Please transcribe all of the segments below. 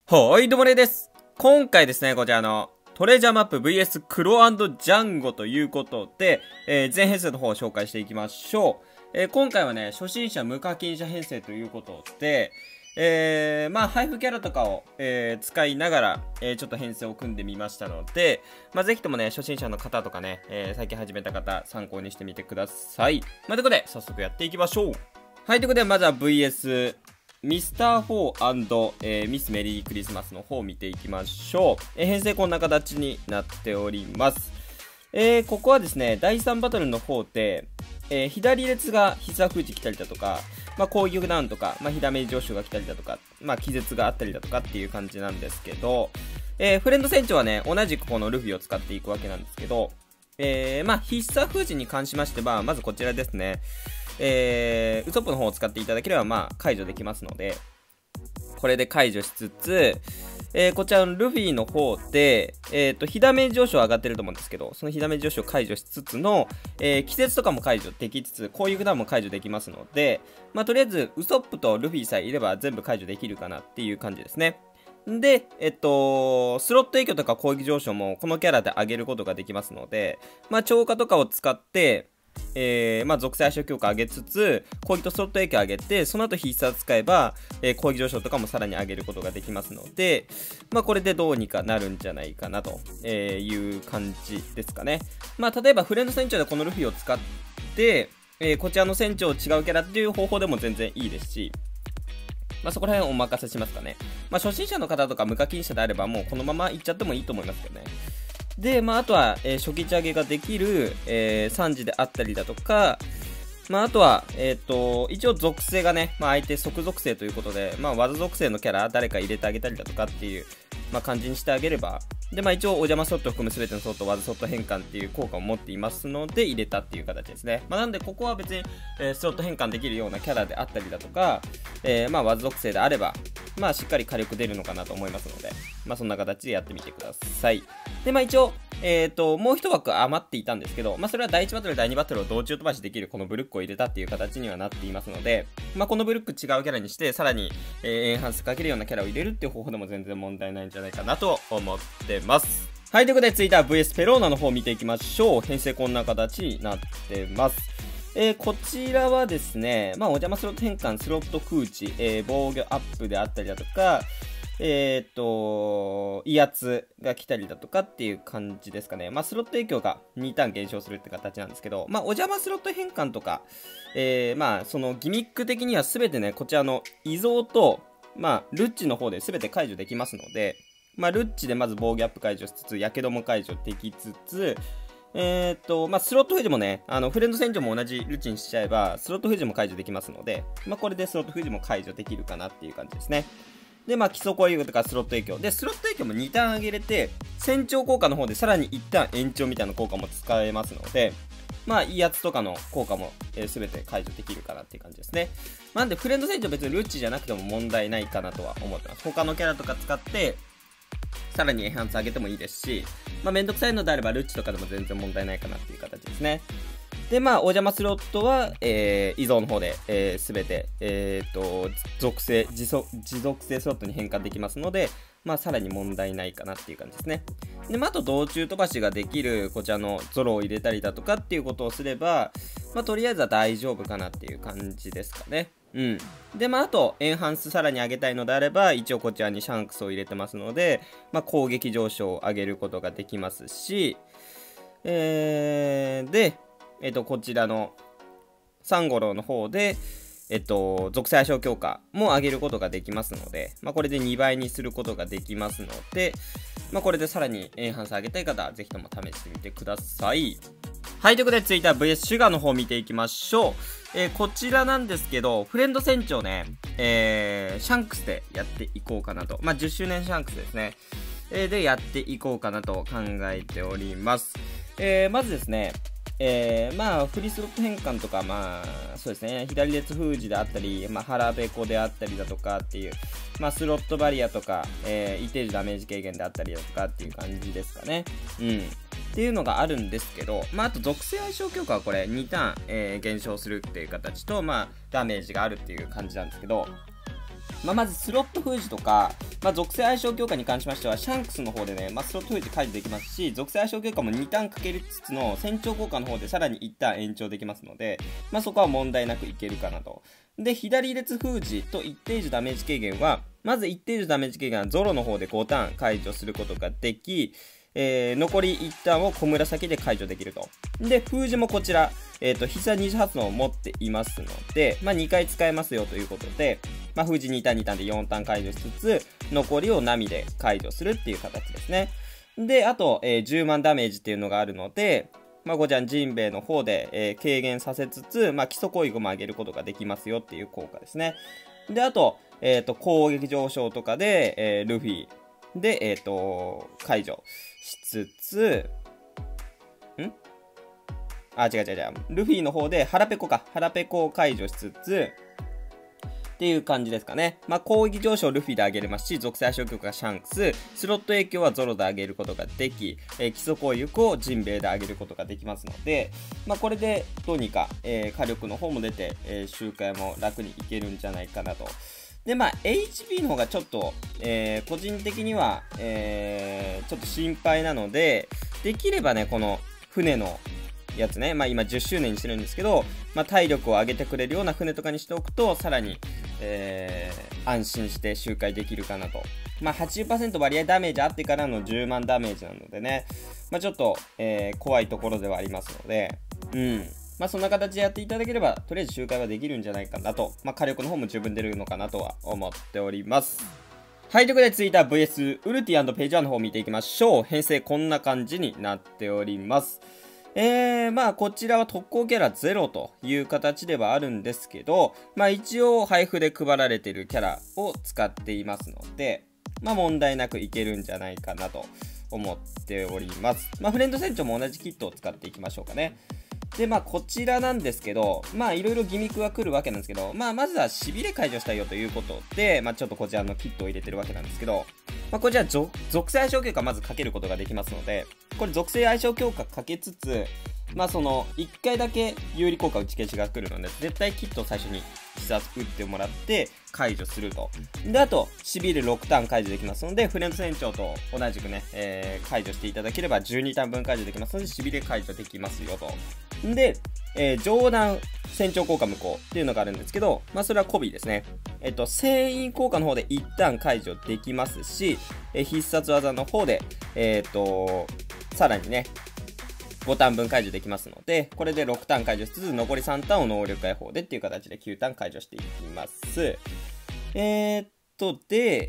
はい、どうもれです。今回ですね、こちらのトレジャーマップ VS クロ&ジャンゴということで、全編成の方を紹介していきましょう。今回はね、初心者無課金者編成ということで、配布キャラとかを、使いながら、ちょっと編成を組んでみましたので、ぜひともね、初心者の方とかね、最近始めた方、参考にしてみてください。ということで、早速やっていきましょう。はい、ということで、まずは VS、ミスター4&、ミスメリークリスマスの方を見ていきましょう。編成こんな形になっております。ここはですね、第3バトルの方で、左列が必殺封じ来たりだとか、攻撃ダウンとか、火ダメージ上昇が来たりだとか、気絶があったりだとかっていう感じなんですけど、フレンド船長はね、同じくこのルフィを使っていくわけなんですけど、必殺封じに関しましては、まずこちらですね。ウソップの方を使っていただければ、解除できますので、これで解除しつつ、こちらのルフィの方で、火ダメージ上昇上がってると思うんですけど、その火ダメージ上昇を解除しつつの、季節とかも解除できつつ、攻撃ダウンも解除できますので、とりあえず、ウソップとルフィさえいれば全部解除できるかなっていう感じですね。で、スロット影響とか攻撃上昇もこのキャラで上げることができますので、超過とかを使って、属性相性強化上げつつ、攻撃とスロット影響上げて、その後必殺使えば、攻撃上昇とかもさらに上げることができますので、これでどうにかなるんじゃないかなという感じですかね。例えばフレンド船長でこのルフィを使って、こちらの船長を違うキャラっていう方法でも全然いいですし、そこら辺お任せしますかね。初心者の方とか無課金者であればもうこのままいっちゃってもいいと思いますけどね。で、あとは、初期値上げができる、3時であったりだとか、あとは、一応属性がね、相手即属性ということで、技属性のキャラ誰か入れてあげたりだとかっていう、感じにしてあげれば、で、一応お邪魔スロットを含む全てのソット、技ソット変換っていう効果を持っていますので、入れたっていう形ですね。なんで、ここは別に、スロット変換できるようなキャラであったりだとか、技属性であれば、しっかり火力出るのかなと思いますので、そんな形でやってみてください。で、一応、もう一枠余っていたんですけど、それは第1バトル、第2バトルを同時飛ばしできるこのブルックを入れたっていう形にはなっていますので、このブルック違うキャラにして、さらに、エンハンスかけるようなキャラを入れるっていう方法でも全然問題ないんじゃないかなと思ってます。はい、ということで、続いては VS ペローナの方を見ていきましょう。編成こんな形になってます。こちらはですね、お邪魔スロット変換、スロット空地、防御アップであったりだとか、威圧が来たりだとかっていう感じですかね。スロット影響が2ターン減少するって形なんですけど、お邪魔スロット変換とか、そのギミック的には全てね、こちらの依蔵と、ルッチの方で全て解除できますので、ルッチでまず防御アップ解除しつつ、やけども解除できつつ、スロット封じもね、フレンド船長も同じルッチにしちゃえば、スロット封じも解除できますので、これでスロット封じも解除できるかなっていう感じですね。で、基礎攻撃とかスロット影響。で、スロット影響も2ターン上げれて、船長効果の方でさらに1ターン延長みたいな効果も使えますので、威圧とかの効果も、全て解除できるかなっていう感じですね。なんで、フレンド船長別にルッチじゃなくても問題ないかなとは思ってます。他のキャラとか使って、さらにエンハンス上げてもいいですし、めんどくさいのであればルッチとかでも全然問題ないかなっていう形ですね。で、お邪魔スロットは、依存の方で、すべて、属性、持属性スロットに変換できますので、さらに問題ないかなっていう感じですね。で、あと、道中飛ばしができる、こちらのゾロを入れたりだとかっていうことをすれば、とりあえずは大丈夫かなっていう感じですかね。で、あと、エンハンスさらに上げたいのであれば、一応こちらにシャンクスを入れてますので、攻撃上昇を上げることができますし、で、こちらのサンゴロウの方で、属性相性強化も上げることができますので、これで2倍にすることができますので、これでさらにエンハンス上げたい方は、ぜひとも試してみてください。はい、ということで、続いては VS シュガーの方を見ていきましょう。こちらなんですけど、フレンド船長ね、シャンクスでやっていこうかなと。10周年シャンクスですね。で、やっていこうかなと考えております。まずですね、フリースロット変換とか、そうですね、左列封じであったり、腹べこであったりだとかっていう、スロットバリアとか、一定時ダメージ軽減であったりだとかっていう感じですかね。っていうのがあるんですけど、あと属性相性強化はこれ2ターン、減少するっていう形と、ダメージがあるっていう感じなんですけど、 まずスロット封じとか、属性相性強化に関しましては、シャンクスの方でね、スロット封じ解除できますし、属性相性強化も2ターンかけるつつの船長効果の方でさらに1ターン延長できますので、そこは問題なくいけるかなと。で、左列封じと一定時ダメージ軽減は、まず一定時ダメージ軽減はゾロの方で5ターン解除することができ、残り1ターンを小紫で解除できると。で、封じもこちら、必殺二次発動を持っていますので、2回使えますよということで、封じ2ターン2ターンで4ターン解除しつつ、残りを波で解除するっていう形ですね。で、あと、10万ダメージっていうのがあるので、こちらジンベエの方で、軽減させつつ、基礎攻撃も上げることができますよっていう効果ですね。で、あと、攻撃上昇とかで、ルフィで、解除しつつ、違う。ルフィの方で腹ペコを解除しつつ、っていう感じですかね。攻撃上昇をルフィで上げれますし、属性相性強化がシャンクス、スロット影響はゾロで上げることができ、基礎攻撃をジンベエで上げることができますので、これでどうにか、火力の方も出て、周回も楽にいけるんじゃないかなと。で、HP の方がちょっと、個人的には、ちょっと心配なので、できればね、この船のやつね、今10周年にしてるんですけど、体力を上げてくれるような船とかにしておくと、さらに、安心して周回できるかなと。80% 割合ダメージあってからの10万ダメージなのでね、ちょっと、怖いところではありますので、そんな形でやっていただければ、とりあえず周回はできるんじゃないかなと、火力の方も十分出るのかなとは思っております。はい、ということで、ツイッター VS ウルティ&ページ1の方を見ていきましょう。編成こんな感じになっております。こちらは特攻キャラ0という形ではあるんですけど、一応配布で配られているキャラを使っていますので、問題なくいけるんじゃないかなと思っております。フレンド船長も同じキットを使っていきましょうかね。で、こちらなんですけど、いろいろギミックが来るわけなんですけど、まずはしびれ解除したいよということで、ちょっとこちらのキットを入れてるわけなんですけど、こちら属性相性強化まずかけることができますので、これ属性相性強化かけつつ、その1回だけ有利効果打ち消しが来るので、絶対キットを最初に必殺打ってもらって解除すると。で、あと、しびれ6ターン解除できますので、フレンド船長と同じくね、解除していただければ12ターン分解除できますので、しびれ解除できますよと。で、上段船長効果無効っていうのがあるんですけど、それはコビーですね。船員効果の方で一旦解除できますし、必殺技の方で、さらにね、5ターン分解除できますので、これで6ターン解除しつつ、残り3ターンを能力解放でっていう形で9ターン解除していきます。そう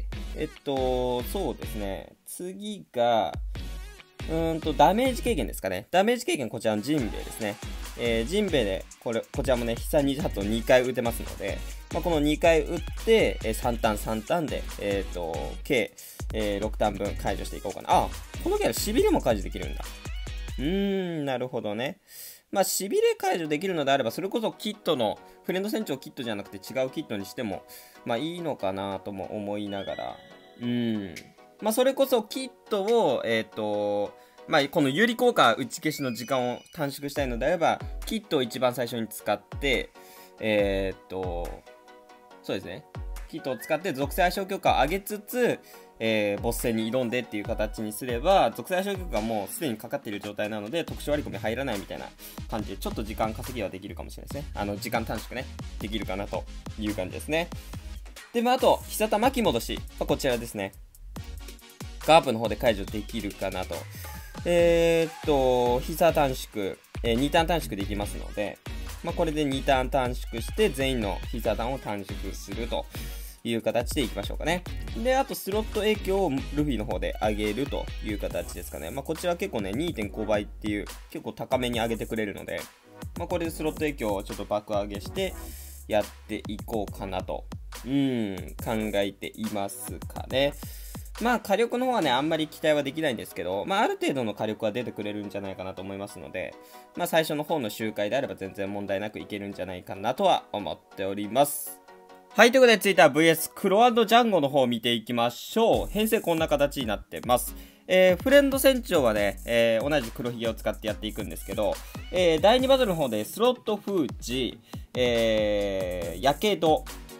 ですね。次が、ダメージ軽減ですかね。ダメージ軽減、こちらのジンベエですね。ジンベエで、こちらもね、必殺二次発を2回打てますので、この2回打って、3ターンで、計、6ターン分解除していこうかな。このキャラ、しびれも解除できるんだ。なるほどね。しびれ解除できるのであれば、それこそキットの、フレンド船長キットじゃなくて違うキットにしても、いいのかなとも思いながら、それこそキットを、この有利効果打ち消しの時間を短縮したいのであれば、キットを一番最初に使って、そうですね。キットを使って属性相性強化を上げつつ、ボス戦に挑んでっていう形にすれば、属性相性強化がもうすでにかかっている状態なので、特殊割り込み入らないみたいな感じで、ちょっと時間稼ぎはできるかもしれないですね。時間短縮ね、できるかなという感じですね。で、あと、必殺巻き戻し。こちらですね。ガープの方で解除できるかなと。必殺短縮、2ターン短縮できますので、これで2ターン短縮して、全員の必殺弾を短縮するという形でいきましょうかね。で、あと、スロット影響をルフィの方で上げるという形ですかね。こちら結構ね、2.5 倍っていう、結構高めに上げてくれるので、これでスロット影響をちょっと爆上げして、やっていこうかなと、考えていますかね。火力の方はね、あんまり期待はできないんですけど、ある程度の火力は出てくれるんじゃないかなと思いますので、最初の方の周回であれば全然問題なくいけるんじゃないかなとは思っております。はい、ということで、ツイッター VS クロ&ジャンゴの方を見ていきましょう。編成こんな形になってます。フレンド船長はね、同じ黒ひげを使ってやっていくんですけど、第2バトルの方でスロット封じ、やけど、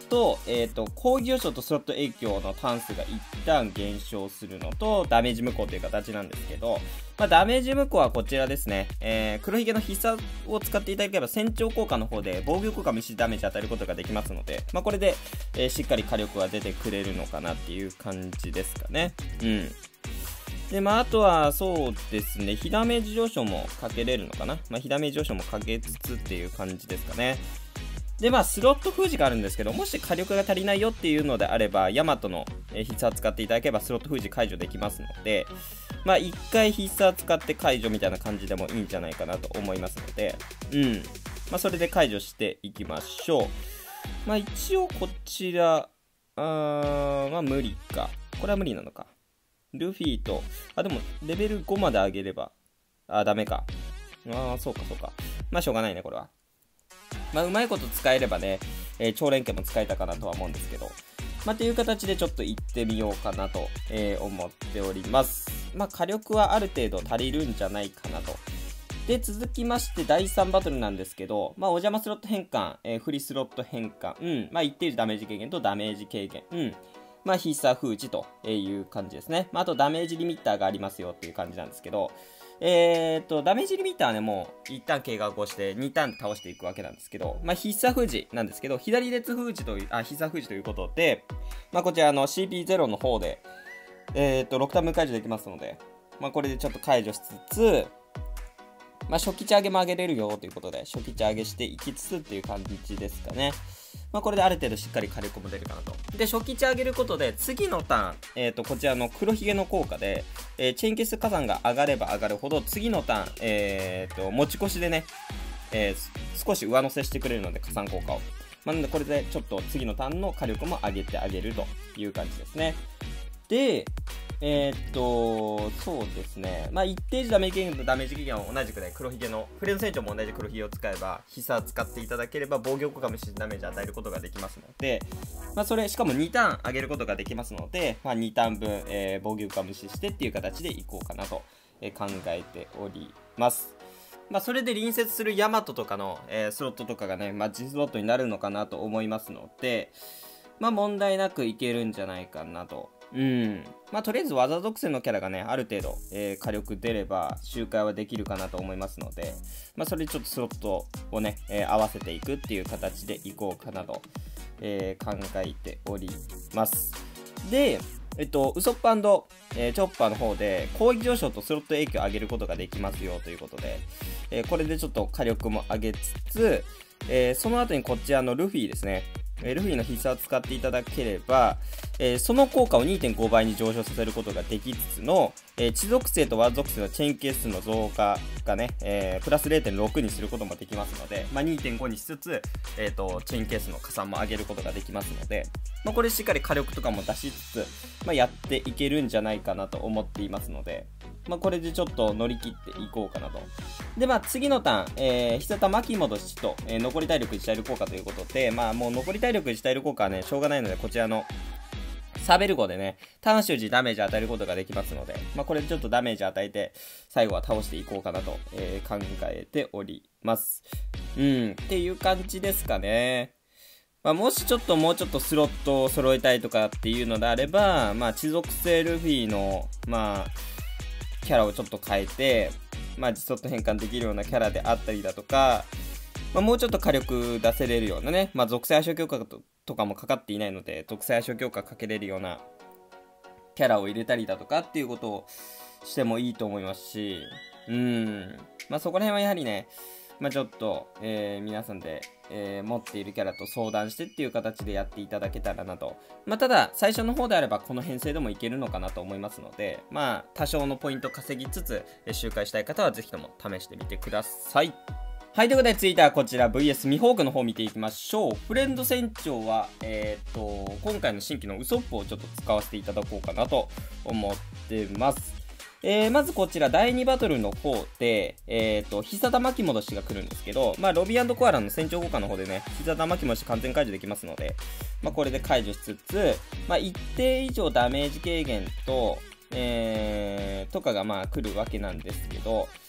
と、攻撃要素とスロット影響のターン数が一旦減少するのと、ダメージ無効という形なんですけど、まあ、ダメージ無効はこちらですね。黒ひげの必殺を使っていただければ、船長効果の方で防御効果無視ダメージ与えることができますので、まあ、これで、しっかり火力は出てくれるのかなっていう感じですかね。うん。で、まあ、あとは、そうですね、火ダメージ上昇もかけれるのかな。まあ、火ダメージ上昇もかけつつっていう感じですかね。で、まあ、スロット封じがあるんですけど、もし火力が足りないよっていうのであれば、ヤマトの必殺使っていただければ、スロット封じ解除できますので、まあ、一回必殺使って解除みたいな感じでもいいんじゃないかなと思いますので、まあ、それで解除していきましょう。まあ、一応こちら、まあ、無理か。これは無理なのか。ルフィと、でも、レベル5まで上げれば、ダメか。そうか。まあ、しょうがないね、これは。まあ、うまいこと使えればね、超連携も使えたかなとは思うんですけど、まあ、っていう形でちょっと行ってみようかなと、思っております。まあ、火力はある程度足りるんじゃないかなと。で、続きまして、第3バトルなんですけど、まあ、お邪魔スロット変換、フリスロット変換、まあ、一定時ダメージ軽減とダメージ軽減、まあ、必殺封じという感じですね。まあ、あとダメージリミッターがありますよっていう感じなんですけど、ダメージリミッターはね、もう、一旦計画をして、2ターンで倒していくわけなんですけど、まあ、必殺封じなんですけど、左列封じという、必殺封じということで、まあ、こちらCP0 の方で、6ターン分解除できますので、まあ、これでちょっと解除しつつ、まあ、初期値上げも上げれるよということで、初期値上げしていきつつっていう感じですかね。まあ、これである程度しっかり火力も出るかなと。で、初期値上げることで、次のターン、こちらの黒ひげの効果で、チェーンケース加算が上がれば上がるほど、次のターン、持ち越しでね、少し上乗せしてくれるので、加算効果を。まあ、なので、これでちょっと次のターンの火力も上げてあげるという感じですね。で、そうですね。まあ、一定時ダメージ軽減とダメージ軽減は同じくね、黒ひげの、フレンド船長も同じ黒ひげを使えば、必殺使っていただければ、防御効果無視ダメージ与えることができますので、まあ、それ、しかも2ターン上げることができますので、まあ、2ターン分、防御効果無視してっていう形でいこうかなと、考えております。まあ、それで隣接するヤマトとかの、スロットとかがね、まあ、Gスロットになるのかなと思いますので、まあ、問題なくいけるんじゃないかなと。まあ、とりあえず技属性のキャラがね、ある程度、火力出れば周回はできるかなと思いますので、まあ、それでちょっとスロットをね、合わせていくっていう形でいこうかなと、考えております。で、ウソップチョッパーの方で攻撃上昇とスロット影響を上げることができますよということで、これでちょっと火力も上げつつ、その後にこちらのルフィですね。ルフィの必殺を使っていただければ、その効果を 2.5 倍に上昇させることができつつの、地属性と和属性のチェーン係数の増加がね、プラス 0.6 にすることもできますので、まあ、2.5 にしつつ、チェーン係数の加算も上げることができますので、まあ、これしっかり火力とかも出しつつ、まあ、やっていけるんじゃないかなと思っていますので、まあ、これでちょっと乗り切っていこうかなと。で、まあ、次のターン、必殺巻き戻しと、残り体力1タイル効果ということで、まあ、もう残り体力1タイル効果はね、しょうがないので、こちらのサーベル号でね、ターン終時ダメージ与えることができますので、まあ、これでちょっとダメージ与えて、最後は倒していこうかなと、考えております。っていう感じですかね。まあ、もしちょっともうちょっとスロットを揃えたいとかっていうのであれば、まあ、地属性ルフィの、まあ、キャラをちょっと変えて、まあ、スロット変換できるようなキャラであったりだとか、まあ、もうちょっと火力出せれるようなね、まあ、属性相性強化とかもかかっていないので、属性相性強化かけれるようなキャラを入れたりだとかっていうことをしてもいいと思いますし、まあ、そこら辺はやはりね、まあ、ちょっと、皆さんで、持っているキャラと相談してっていう形でやっていただけたらなと。まあ、ただ、最初の方であればこの編成でもいけるのかなと思いますので、まあ、多少のポイント稼ぎつつ、周回したい方はぜひとも試してみてください。はい、ということで、続いてはこちら VS ミホークの方を見ていきましょう。フレンド船長は、今回の新規のウソップをちょっと使わせていただこうかなと思ってます。まずこちら第2バトルの方で、必殺巻き戻しが来るんですけど、まあ、ロビー&コアラの船長効果の方でね、必殺巻き戻し完全解除できますので、まあ、これで解除しつつ、まあ、一定以上ダメージ軽減と、とかがまあ来るわけなんですけど、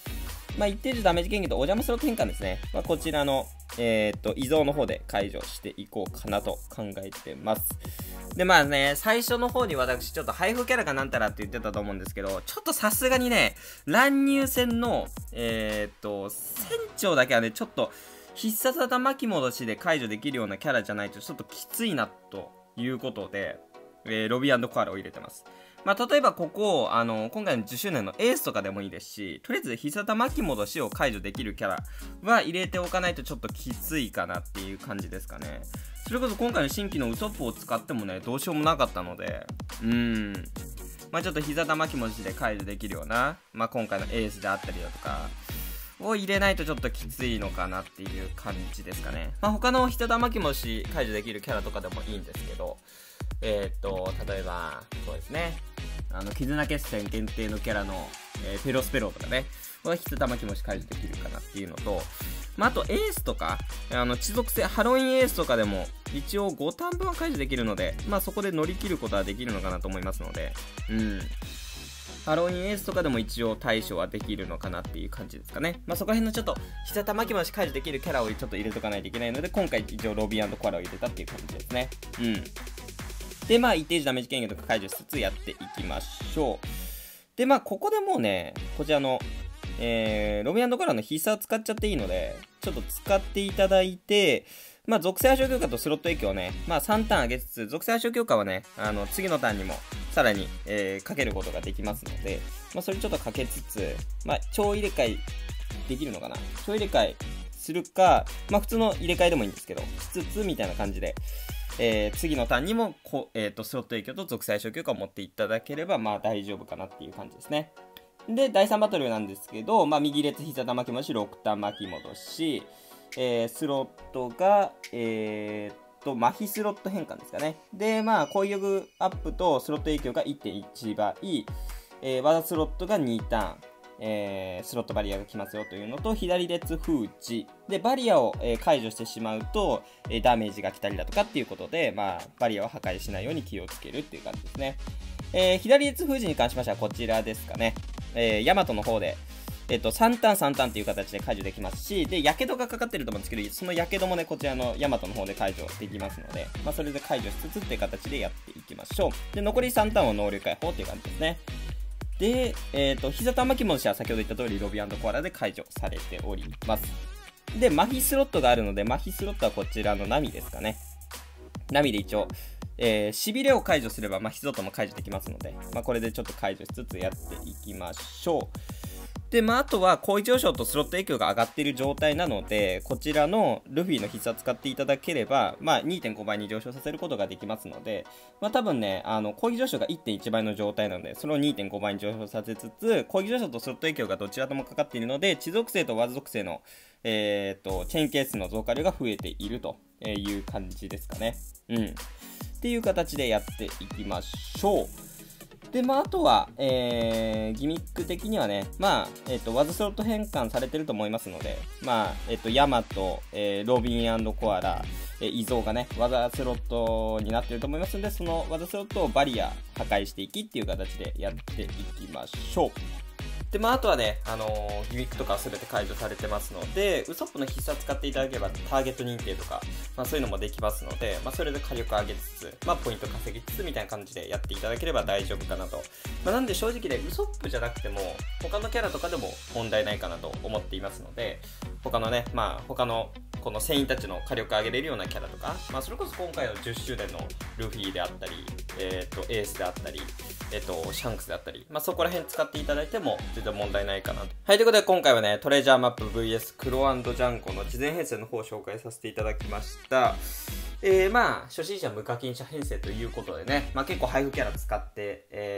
まあ、一定時ダメージ軽減とお邪魔スロット変換ですね。まあ、こちらの、依存の方で解除していこうかなと考えてます。で、まあね、最初の方に私ちょっと配布キャラがなんたらって言ってたと思うんですけど、ちょっとさすがにね、乱入戦の、船長だけはね、ちょっと必殺技巻き戻しで解除できるようなキャラじゃないとちょっときついなということで、ロビー&コアラを入れてます。まあ、例えばここ、今回の10周年のエースとかでもいいですし、とりあえず必殺技巻き戻しを解除できるキャラは入れておかないとちょっときついかなっていう感じですかね。それこそ今回の新規のウソップを使ってもね、どうしようもなかったので、まあちょっと必殺技巻き戻しで解除できるような、まあ今回のエースであったりだとか、を入れないとちょっときついのかなっていう感じですかね。まあ他の必殺技巻き戻し解除できるキャラとかでもいいんですけど、例えば、そうですね。絆決戦限定のキャラの、ペロスペロとかね、は必殺巻き戻し解除できるかなっていうのと、まあ、あとエースとか、地属性、ハロウィンエースとかでも、一応5ターン分は解除できるので、まあそこで乗り切ることはできるのかなと思いますので、ハロウィンエースとかでも一応対処はできるのかなっていう感じですかね。まあそこら辺のちょっと、必殺巻き戻し解除できるキャラをちょっと入れとかないといけないので、今回一応ロビー&コアラを入れたっていう感じですね。で、まあ、一定時ダメージ軽減とか解除しつつやっていきましょう。で、まあ、ここでもうね、こちらの、ロビー&コアラの必殺を使っちゃっていいので、ちょっと使っていただいて、まあ、属性相性強化とスロット影響をね、まあ、3ターン上げつつ、属性相性強化はね、次のターンにも、さらに、かけることができますので、まあ、それちょっとかけつつ、まあ、超入れ替えできるのかな？超入れ替えするか、まあ、普通の入れ替えでもいいんですけど、しつつ、みたいな感じで、次のターンにもスロット影響と属性相性強化を持っていただければ、まあ大丈夫かなっていう感じですね。で、第3バトルなんですけど、まあ右列必殺巻き戻し、6ターン巻き戻し、スロットが、麻痺スロット変換ですかね。で、まあ攻撃力アップとスロット影響が 1.1 倍、技スロットが2ターン。スロットバリアが来ますよというのと、左列封じでバリアを、解除してしまうと、ダメージが来たりだとかっていうことで、まあ、バリアを破壊しないように気をつけるっていう感じですね。左列封じに関しましてはこちらですかね。ヤマトの方で、3ターン3ターンっていう形で解除できますし、で、やけどがかかってると思うんですけど、そのやけどもね、こちらのヤマトの方で解除できますので、まあ、それで解除しつつっていう形でやっていきましょう。で、残り3ターンは能力解放っていう感じですね。で、必殺巻き戻しは先ほど言った通りロビー&コアラで解除されております。で、麻痺スロットがあるので、麻痺スロットはこちらのナミですかね。ナミで一応、しびれを解除すれば麻痺スロットも解除できますので、まあ、これでちょっと解除しつつやっていきましょう。で、まあ、あとは、高位上昇とスロット影響が上がっている状態なので、こちらのルフィの必殺使っていただければ、まあ、2.5 倍に上昇させることができますので、まあ、多分ね、高位上昇が 1.1 倍の状態なので、それを 2.5 倍に上昇させつつ、高位上昇とスロット影響がどちらともかかっているので、地属性と技属性の、チェーンケースの増加量が増えているという感じですかね。っていう形でやっていきましょう。で、まあ、あとは、ギミック的にはね、まあ、ワズスロット変換されてると思いますので、まあ、ヤマト、ロビン&コアラ、イゾウがね、ワザスロットになってると思いますので、そのワザスロットをバリア破壊していきっていう形でやっていきましょう。で、まあ、あとはね、ギミックとかは全て解除されてますので、ウソップの必殺使っていただければターゲット認定とか、まあ、そういうのもできますので、まあ、それで火力上げつつ、まあ、ポイント稼ぎつつみたいな感じでやっていただければ大丈夫かなと。まあ、なんで正直ね、ウソップじゃなくても、他のキャラとかでも問題ないかなと思っていますので、他のね、まあ、他のこの船員たちの火力上げれるようなキャラとか、まあ、それこそ今回の10周年のルフィであったり、エースであったり、シャンクスであったり、まあ、そこら辺使っていただいても全然問題ないかなと。はい、ということで今回はね、トレジャーマップ VS クロ&ジャンゴの事前編成の方を紹介させていただきました。まあ、初心者無課金者編成ということでね、まあ結構配布キャラ使って、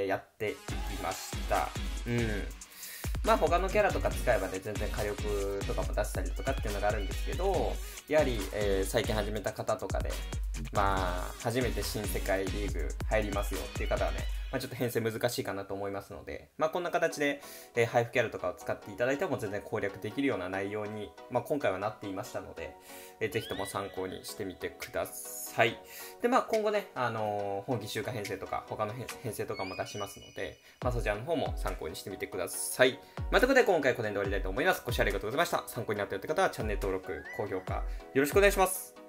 やっていきました。まあ他のキャラとか使えばね、全然火力とかも出したりとかっていうのがあるんですけど、やはり、最近始めた方とかで、まあ、初めて新世界リーグ入りますよっていう方はね、 ちょっと編成難しいかなと思いますので、こんな形で、配布キャラとかを使っていただいても全然攻略できるような内容に、今回はなっていましたので、ぜひとも参考にしてみてください。で、今後ね、本気週間編成とか、他の編成とかも出しますので、そちらの方も参考にしてみてください。ということで、今回この辺で終わりたいと思います。ご視聴ありがとうございました。参考になったよって方は、チャンネル登録、高評価、よろしくお願いします。